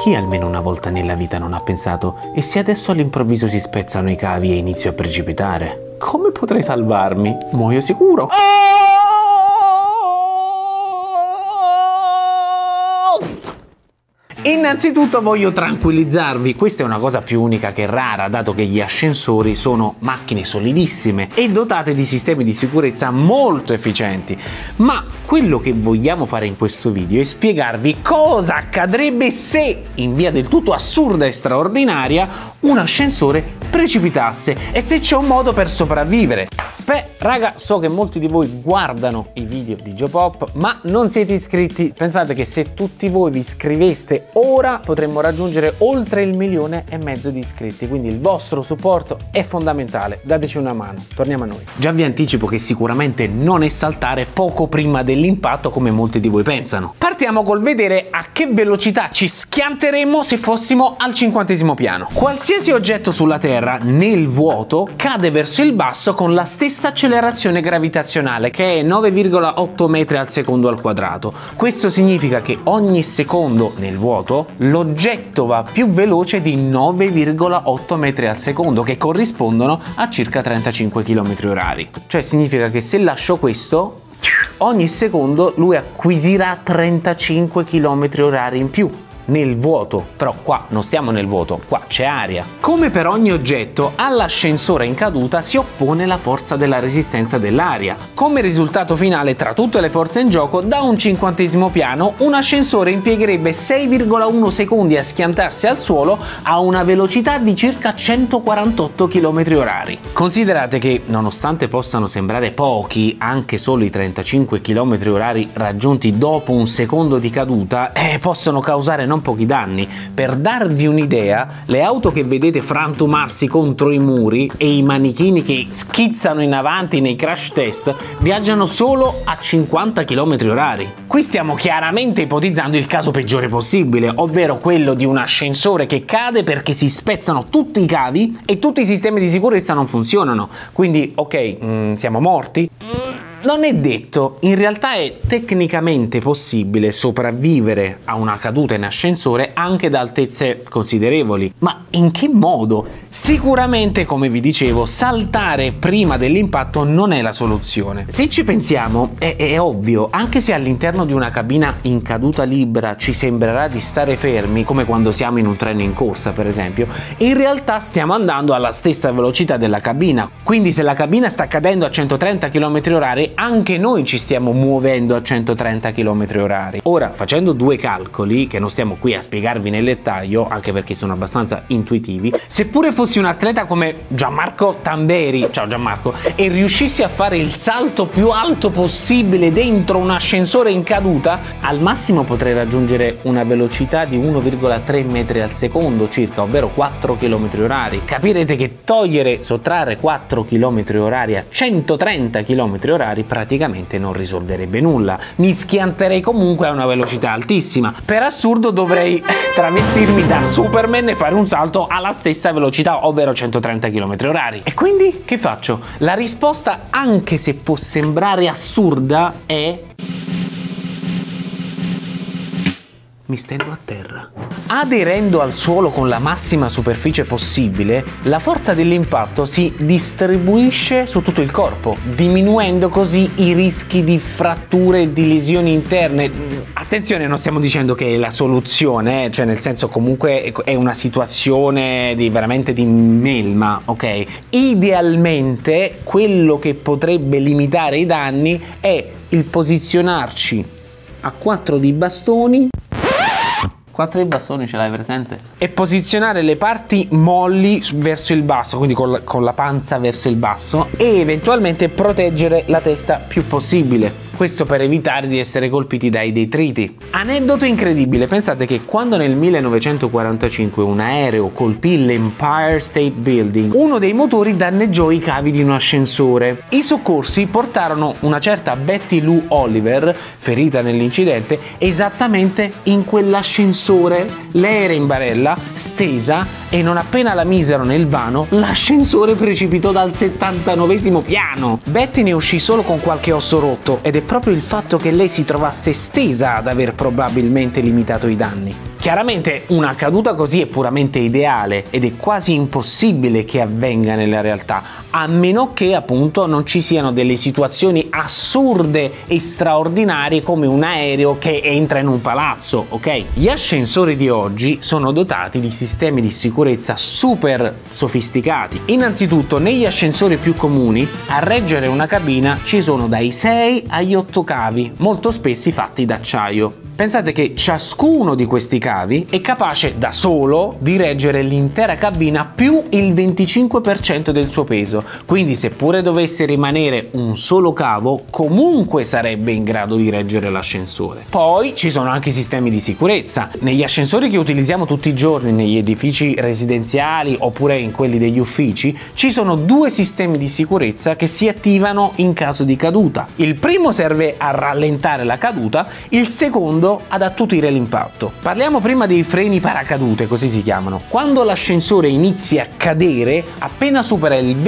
Chi almeno una volta nella vita non ha pensato: e se adesso all'improvviso si spezzano i cavi e inizio a precipitare? Come potrei salvarmi? Muoio sicuro! Innanzitutto voglio tranquillizzarvi, questa è una cosa più unica che rara, dato che gli ascensori sono macchine solidissime e dotate di sistemi di sicurezza molto efficienti. Ma quello che vogliamo fare in questo video è spiegarvi cosa accadrebbe se, in via del tutto assurda e straordinaria, un ascensore precipitasse e se c'è un modo per sopravvivere. Raga, so che molti di voi guardano i video di Geopop ma non siete iscritti. Pensate che se tutti voi vi iscriveste ora potremmo raggiungere oltre 1,5 milioni di iscritti, quindi il vostro supporto è fondamentale, dateci una mano, torniamo a noi. Già vi anticipo che sicuramente non è saltare poco prima dell'impatto come molti di voi pensano. Partiamo col vedere a che velocità ci schianteremmo se fossimo al 50° piano. Qualsiasi oggetto sulla Terra nel vuoto cade verso il basso con la stessa accelerazione gravitazionale, che è 9,8 metri al secondo al quadrato. Questo significa che ogni secondo nel vuoto l'oggetto va più veloce di 9,8 metri al secondo, che corrispondono a circa 35 km/h. Cioè significa che se lascio questo, ogni secondo lui acquisirà 35 km/h in più nel vuoto. Però qua non stiamo nel vuoto, qua c'è aria. Come per ogni oggetto, all'ascensore in caduta si oppone la forza della resistenza dell'aria. Come risultato finale, tra tutte le forze in gioco, da un 50° piano un ascensore impiegherebbe 6,1 secondi a schiantarsi al suolo a una velocità di circa 148 km/h. Considerate che, nonostante possano sembrare pochi, anche solo i 35 km/h raggiunti dopo un secondo di caduta possono causare non pochi danni. Per darvi un'idea, le auto che vedete frantumarsi contro i muri e i manichini che schizzano in avanti nei crash test viaggiano solo a 50 km/h. Qui stiamo chiaramente ipotizzando il caso peggiore possibile, ovvero quello di un ascensore che cade perché si spezzano tutti i cavi e tutti i sistemi di sicurezza non funzionano. Quindi ok, siamo morti? Non è detto, in realtà è tecnicamente possibile sopravvivere a una caduta in ascensore anche da altezze considerevoli. Ma in che modo? Sicuramente, come vi dicevo, saltare prima dell'impatto non è la soluzione. Se ci pensiamo, è ovvio, anche se all'interno di una cabina in caduta libera ci sembrerà di stare fermi, come quando siamo in un treno in corsa per esempio, in realtà stiamo andando alla stessa velocità della cabina. Quindi se la cabina sta cadendo a 130 km/h, anche noi ci stiamo muovendo a 130 km/h. Ora, facendo due calcoli, che non stiamo qui a spiegarvi nel dettaglio, anche perché sono abbastanza intuitivi, seppure fossi un atleta come Gianmarco Tamberi, ciao Gianmarco, e riuscissi a fare il salto più alto possibile dentro un ascensore in caduta, al massimo potrei raggiungere una velocità di 1,3 metri al secondo circa, ovvero 4 km/h. Capirete che sottrarre 4 km/h a 130 km/h praticamente non risolverebbe nulla. Mi schianterei comunque a una velocità altissima. Per assurdo dovrei travestirmi da Superman e fare un salto alla stessa velocità, ovvero 130 km/h. E quindi che faccio? La risposta, anche se può sembrare assurda, è: mi stendo a terra. Aderendo al suolo con la massima superficie possibile, la forza dell'impatto si distribuisce su tutto il corpo, diminuendo così i rischi di fratture e di lesioni interne. Attenzione, non stiamo dicendo che è la soluzione, cioè nel senso comunque è una situazione veramente di melma, ok? Idealmente quello che potrebbe limitare i danni è il posizionarci a 4 di bastoni. 4 di bastoni ce l'hai presente? E posizionare le parti molli verso il basso, quindi con la panza verso il basso, e eventualmente proteggere la testa più possibile. Questo per evitare di essere colpiti dai detriti. Aneddoto incredibile, pensate che quando nel 1945 un aereo colpì l'Empire State Building, uno dei motori danneggiò i cavi di un ascensore. I soccorsi portarono una certa Betty Lou Oliver, ferita nell'incidente, esattamente in quell'ascensore. Lei era in barella, stesa, e non appena la misero nel vano, l'ascensore precipitò dal 79° piano. Betty ne uscì solo con qualche osso rotto, ed è proprio il fatto che lei si trovasse stesa ad aver probabilmente limitato i danni. Chiaramente una caduta così è puramente ideale ed è quasi impossibile che avvenga nella realtà, a meno che appunto non ci siano delle situazioni assurde e straordinarie come un aereo che entra in un palazzo, ok? Gli ascensori di oggi sono dotati di sistemi di sicurezza super sofisticati. Innanzitutto, negli ascensori più comuni a reggere una cabina ci sono dai 6 agli 8 cavi, molto spesso fatti d'acciaio. Pensate che ciascuno di questi cavi è capace da solo di reggere l'intera cabina più il 25% del suo peso, quindi seppure dovesse rimanere un solo cavo, comunque sarebbe in grado di reggere l'ascensore. Poi ci sono anche i sistemi di sicurezza. Negli ascensori che utilizziamo tutti i giorni, negli edifici residenziali oppure in quelli degli uffici, ci sono 2 sistemi di sicurezza che si attivano in caso di caduta. Il primo serve a rallentare la caduta, il secondo ad attutire l'impatto. Parliamo prima dei freni paracadute, così si chiamano. Quando l'ascensore inizia a cadere, appena supera il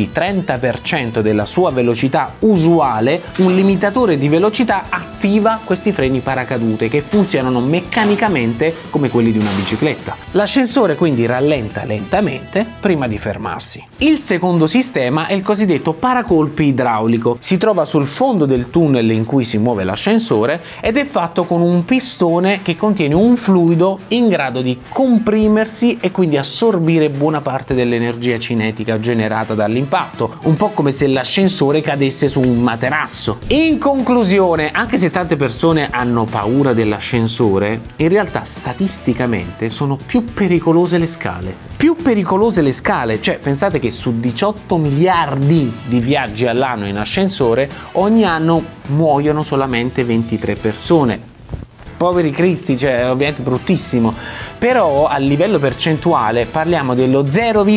20-30% della sua velocità usuale, un limitatore di velocità attiva questi freni paracadute che funzionano meccanicamente come quelli di una bicicletta. L'ascensore quindi rallenta lentamente prima di fermarsi. Il secondo sistema è il cosiddetto paracolpi idraulico. Si trova sul fondo del tunnel in cui si muove l'ascensore ed è fatto con un pistone che contiene un fluido in grado di comprimersi e quindi assorbire buona parte dell'energia cinetica generata dall'impatto, un po' come se l'ascensore cadesse su un materasso. In conclusione, anche se tante persone hanno paura dell'ascensore, in realtà statisticamente sono più pericolose le scale. Più pericolose le scale, cioè pensate che su 18 miliardi di viaggi all'anno in ascensore, ogni anno muoiono solamente 23 persone. Poveri cristi, cioè ovviamente bruttissimo, però a livello percentuale parliamo dello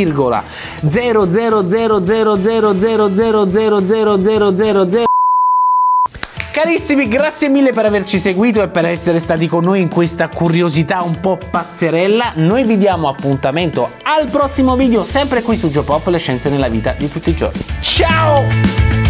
0,0000000000000. Carissimi, grazie mille per averci seguito e per essere stati con noi in questa curiosità un po' pazzerella. Noi vi diamo appuntamento al prossimo video, sempre qui su Geopop, le scienze nella vita di tutti i giorni. Ciao!